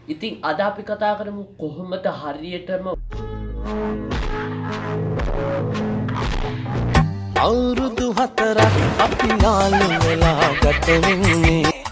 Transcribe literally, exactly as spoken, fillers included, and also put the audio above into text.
ඉතින් අද අපි කතා කරමු කොහොමද හරියටම අවුරුදු හතරක් අපි යාළු වෙලා ගත වෙන්නේ